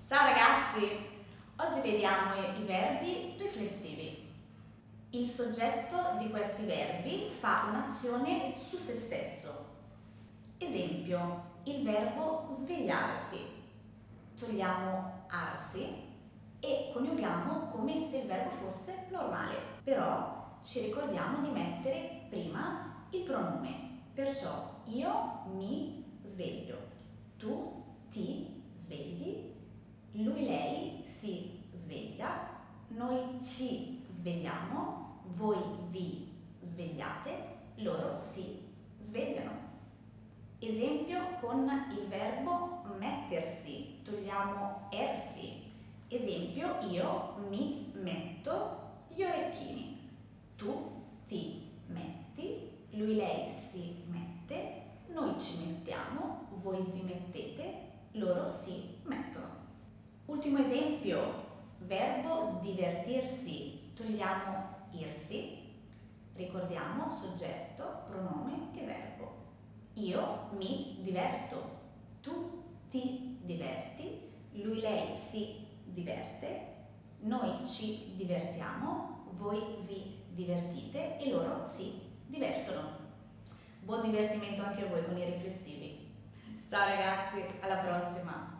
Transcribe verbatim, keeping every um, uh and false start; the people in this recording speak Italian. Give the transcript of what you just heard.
Ciao ragazzi! Oggi vediamo i verbi riflessivi. Il soggetto di questi verbi fa un'azione su se stesso. Esempio, il verbo svegliarsi. Togliamo arsi e coniughiamo come se il verbo fosse normale. Però ci ricordiamo di mettere prima il pronome. Perciò io mi sveglio, tu ti svegli, lui, lei si sveglia, noi ci svegliamo, voi vi svegliate, loro si svegliano. Esempio con il verbo mettersi, togliamo ersi. Esempio, io mi metto gli orecchini, tu ti metti, lui, lei si mette, noi ci mettiamo, voi vi mettete, loro si mettono. Ultimo esempio, verbo divertirsi, togliamo irsi, ricordiamo soggetto, pronome e verbo. Io mi diverto, tu ti diverti, lui, lei si diverte, noi ci divertiamo, voi vi divertite e loro si divertono. Buon divertimento anche a voi con i riflessivi. Ciao ragazzi, alla prossima!